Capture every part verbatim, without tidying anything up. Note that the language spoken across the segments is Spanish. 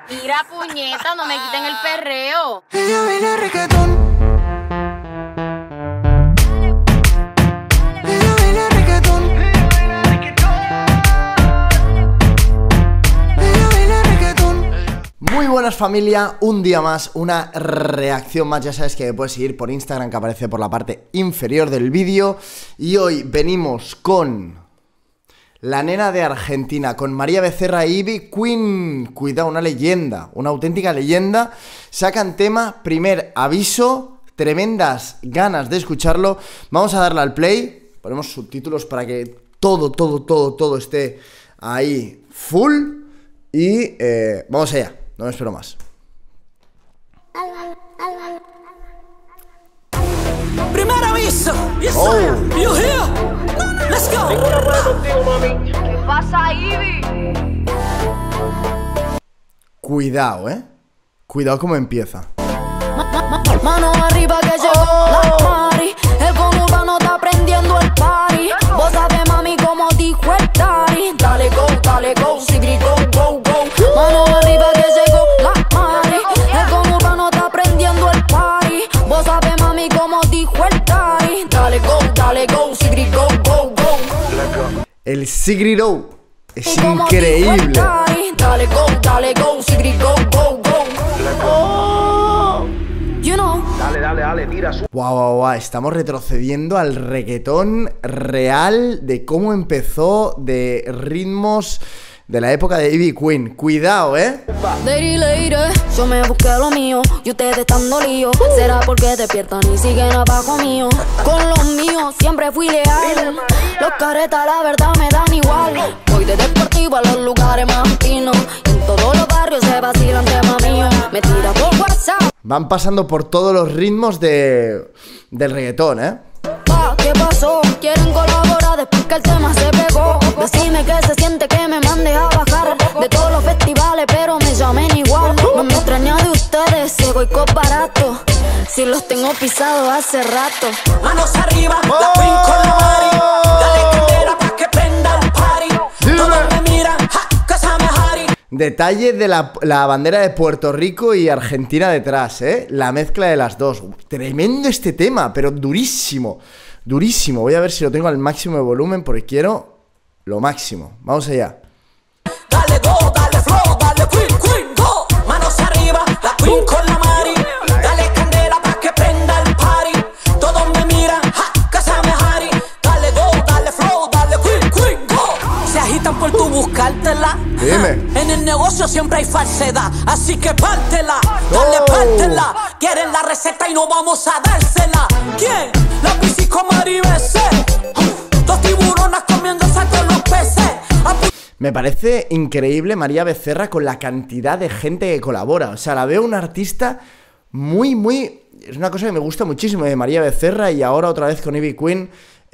Mira, puñeta, no me quiten el perreo. Ella baila reggaetón. Ella baila reggaetón. Ella baila reggaetón. Muy buenas, familia, un día más, una reacción más. Ya sabes que me puedes seguir por Instagram, que aparece por la parte inferior del vídeo. Y hoy venimos con la nena de Argentina, con María Becerra y Ivy Queen. Cuidado, una leyenda, una auténtica leyenda. Sacan tema, primer aviso, tremendas ganas de escucharlo. Vamos a darle al play, ponemos subtítulos para que todo, todo, todo, todo esté ahí full. Y eh, vamos allá, no me espero más. Primer aviso. Yes, Oh. sir. You here? Let's go. ¿Qué pasa, Ivy? Cuidado, eh. Cuidado cómo empieza. Mano arriba que llegó la Mari. El conurbano está prendiendo el party. Vos sabés, mami, como dijo el Tari. Dale go, dale go, sigri go, go, go. Mano arriba que llegó la Mari. El conurbano está prendiendo el party. Vos sabés, mami, como dijo el Tari. Dale go, dale go, sigri go, go, go. El Sigriro es Y como dijo el increíble. Tari, dale go, dale go, sigri go, go, go. Oh, you know. Guau, guau, guau, estamos retrocediendo al reggaetón real de cómo empezó, de ritmos de la época de Ivy Queen. Cuidado, eh. Lady, lady, yo me busqué lo mío y ustedes están dolidos. Será porque despiertan y siguen abajo mío. Con los míos siempre fui leal. Los caretas la verdad me dan igual. Voy de deportivo a los lugares más finos. En todos los barrios se vacilan tema mío. Me tira por WhatsApp. Van pasando por todos los ritmos de del reggaetón, eh. Pa, ¿qué pasó? Quieren colaborar después que el tema se pegó. Decime que se siente que me mande a bajar de todos los festivales, pero me llamen igual. No me extraña de ustedes, ego y barato. Si los tengo pisados hace rato. Manos arriba, la Queen con la Mari. Dale candela pa' que prenda el party. Todos me miran, ja, casa me Harry. Detalle de la, la bandera de Puerto Rico y Argentina detrás, eh. La mezcla de las dos. Tremendo este tema, pero durísimo. Durísimo. Voy a ver si lo tengo al máximo de volumen porque quiero lo máximo. Vamos allá. Dale go, dale flow, dale Queen, Queen, go. Manos arriba, la Queen con la Mari. Dale candela pa' que prenda el party. Todos me miran, ja, casa me Harry. Dale go, dale flow, dale Queen, Queen, go. Se agitan por tu buscártela. Dime. En el negocio siempre hay falsedad, así que pártela, dale Oh. pártela. Quieren la receta y no vamos a dársela. ¿Quién? La Piscico Mari B C. Dos tiburonas comiéndose a todos los peces. Apu- Me parece increíble María Becerra con la cantidad de gente que colabora. O sea, la veo una artista muy, muy... Es una cosa que me gusta muchísimo de María Becerra y ahora otra vez con Ivy Queen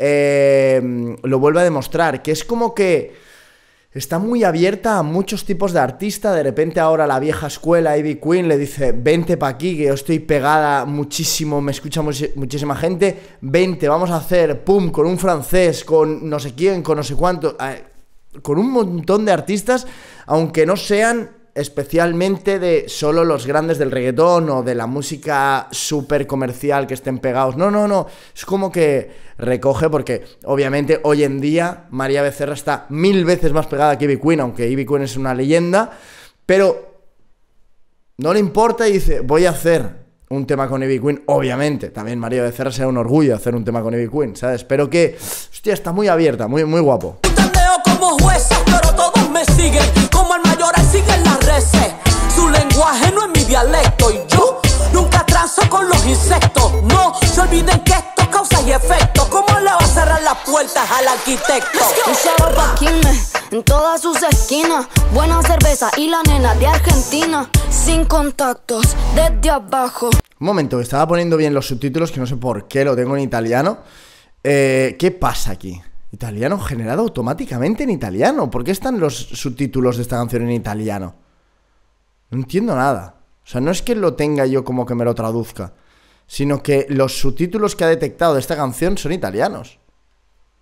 eh, lo vuelve a demostrar. Que es como que está muy abierta a muchos tipos de artista. De repente ahora la vieja escuela, Ivy Queen, le dice: vente pa' aquí, que yo estoy pegada muchísimo, me escucha much- muchísima gente. Vente, vamos a hacer, pum, con un francés, con no sé quién, con no sé cuánto, eh, con un montón de artistas, aunque no sean especialmente de solo los grandes del reggaetón o de la música súper comercial que estén pegados. No, no, no. Es como que recoge porque, obviamente, hoy en día María Becerra está mil veces más pegada que Ivy Queen, aunque Ivy Queen es una leyenda, pero no le importa y dice: voy a hacer un tema con Ivy Queen. Obviamente, también María Becerra será un orgullo hacer un tema con Ivy Queen, ¿sabes? Pero que, hostia, está muy abierta, muy, muy guapo. Tandeo como jueces, pero todos me siguen. Como el mayoral siguen las reces. Su lenguaje no es mi dialecto y yo nunca transo con los insectos. No se olviden que esto causa y efecto. ¿Cómo le va a cerrar las puertas al arquitecto? Un shout pa' Quilmes, en todas sus esquinas. Buena cerveza y la nena de Argentina. Sin contactos, desde abajo. Un momento, que estaba poniendo bien los subtítulos, que no sé por qué lo tengo en italiano. eh, ¿Qué pasa aquí? Italiano generado automáticamente en italiano. ¿Por qué están los subtítulos de esta canción en italiano? No entiendo nada. O sea, no es que lo tenga yo como que me lo traduzca, sino que los subtítulos que ha detectado de esta canción son italianos.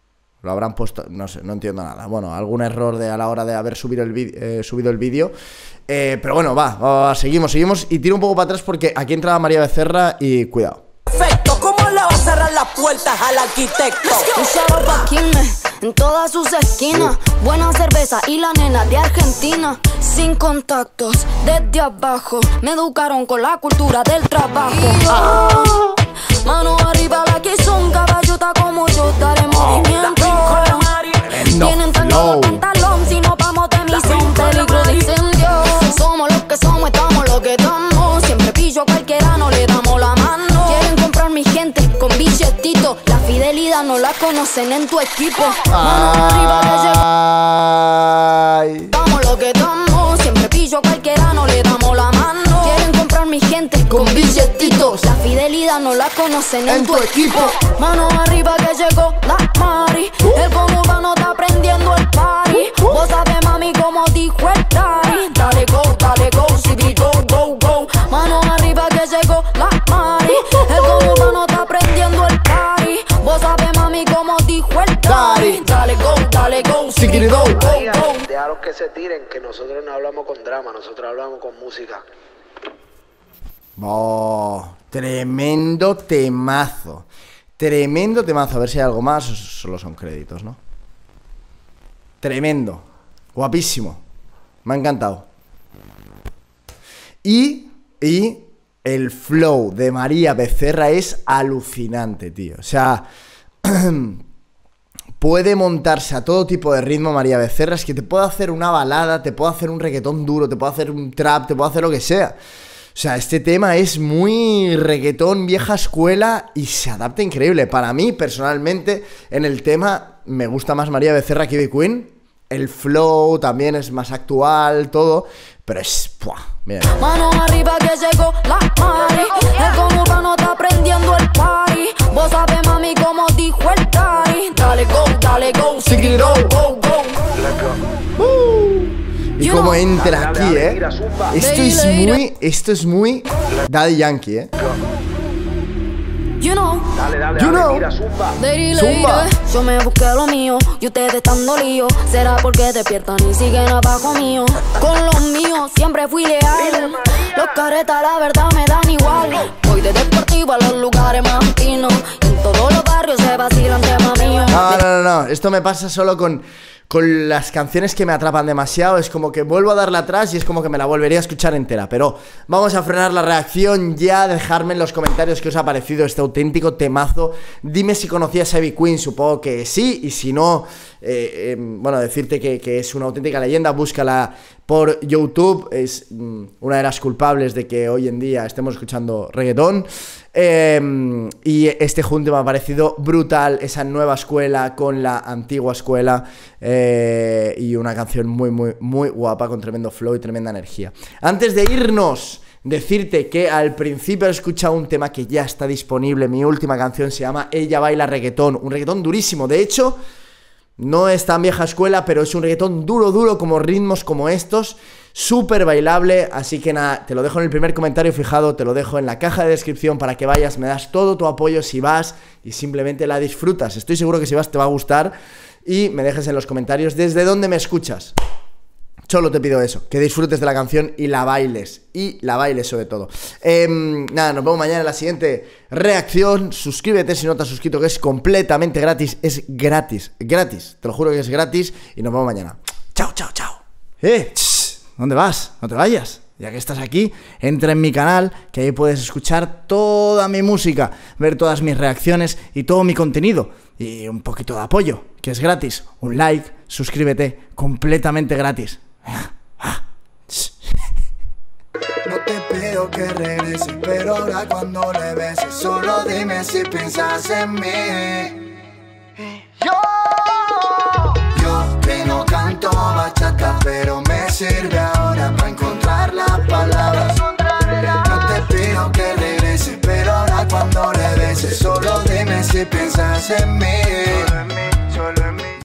Lo habrán puesto, no sé, no entiendo nada. Bueno, algún error de, a la hora de haber subido el, eh, subido el vídeo. Eh, pero bueno, va, va, seguimos, seguimos. Y tiro un poco para atrás porque aquí entra María Becerra y cuidado. Perfecto, ¿cómo le va a cerrar las puertas al arquitecto? Un shout pa' Quilmes, en todas sus esquinas. Buena cerveza y la nena de Argentina. Sin contactos, desde abajo. Me educaron con la cultura del trabajo. Ah. Mano arriba, la que son caballota como yo. Daré movimiento. Tienen tanto pantalón, si no vamos de misión. Peligro de incendio. Somos los que somos, estamos lo que estamos. Siempre pillo a cualquiera, no le damos la mano. Quieren comprar mi gente con billetito. La fidelidad no la conocen en tu equipo. Mano arriba que llegó. Estamos lo que estamos. Siempre pillo a cualquiera, no le damos la mano. Quieren comprar mi gente con billetitos. La fidelidad no la conocen en tu equipo. Mano arriba que llegó la Mari. El conurbano está prendiendo el party. Vos sabés, mami, como dijo el daddy. Dale go, dale go, si go, go, go. Mano arriba que llegó la Mari. El conurbano está prendiendo el party. Vos sabés, mami, como dijo el daddy. Dale go, dale go, si go, go, go. Déjalos que se tiren, que nosotros no hablamos con drama, nosotros hablamos con música. Oh, tremendo temazo. Tremendo temazo. A ver si hay algo más o solo son créditos, ¿no? Tremendo. Guapísimo. Me ha encantado. Y, y el flow de María Becerra es alucinante, tío. O sea, puede montarse a todo tipo de ritmo María Becerra. Es que te puede hacer una balada, te puede hacer un reggaetón duro, te puede hacer un trap, te puede hacer lo que sea. O sea, este tema es muy reggaetón, vieja escuela y se adapta increíble. Para mí, personalmente, en el tema me gusta más María Becerra que Ivy Queen. El flow también es más actual, todo. Pero es... ¡buah! Mira. Mano arriba que llegó la Mari. El conurbano está prendiendo el party. Vos sabés, mami, como dijo el daddy. Dale go, dale go, si go, go, go. Uh. Y como entra aquí, eh. Esto es muy, esto es muy Daddy Yankee, eh. You know, Dale, dale, You dale, know. mira, zumba. lady, Zumba. lady. Yo me busqué lo mío y ustedes están dolidos. Será porque despiertan y siguen abajo mío. Con los míos siempre fui leal. Los caretas la verdad me dan igual. Voy de deportivo a los lugares más finos. En todos los barrios se vacilan temas míos. No, no, no, no. Esto me pasa solo con... Con las canciones que me atrapan demasiado. Es como que vuelvo a darle atrás y es como que me la volvería a escuchar entera. Pero vamos a frenar la reacción ya. Dejadme en los comentarios qué os ha parecido este auténtico temazo. Dime si conocías a Ivy Queen, supongo que sí. Y si no, eh, eh, bueno, decirte que, que es una auténtica leyenda. Búscala por YouTube. Es mm, una de las culpables de que hoy en día estemos escuchando reggaetón. Eh, y este junte me ha parecido brutal. Esa nueva escuela con la antigua escuela. Eh, y una canción muy, muy, muy guapa, con tremendo flow y tremenda energía. Antes de irnos, decirte que al principio he escuchado un tema que ya está disponible. Mi última canción se llama Ella Baila Reggaetón. Un reggaetón durísimo. De hecho, no es tan vieja escuela, pero es un reggaetón duro, duro, como ritmos como estos. Súper bailable, así que nada, te lo dejo en el primer comentario fijado, te lo dejo en la caja de descripción para que vayas, me das todo tu apoyo si vas y simplemente la disfrutas. Estoy seguro que si vas te va a gustar y me dejes en los comentarios desde dónde me escuchas. Solo te pido eso, que disfrutes de la canción y la bailes, y la bailes sobre todo. eh, Nada, nos vemos mañana en la siguiente reacción. Suscríbete si no te has suscrito, que es completamente gratis. Es gratis, gratis, te lo juro que es gratis. Y nos vemos mañana. Chao, chao, chao. Eh, ch, ¿dónde vas? No te vayas. Ya que estás aquí, entra en mi canal, que ahí puedes escuchar toda mi música, ver todas mis reacciones y todo mi contenido. Y un poquito de apoyo, que es gratis. Un like, suscríbete, completamente gratis. No te pido que regreses, pero ahora cuando le beses, solo dime si piensas en mí. Yo, yo que no canto bachata, pero me sirve ahora para encontrar las palabras. No te pido que regreses, pero ahora cuando le beses, solo dime si piensas en mí.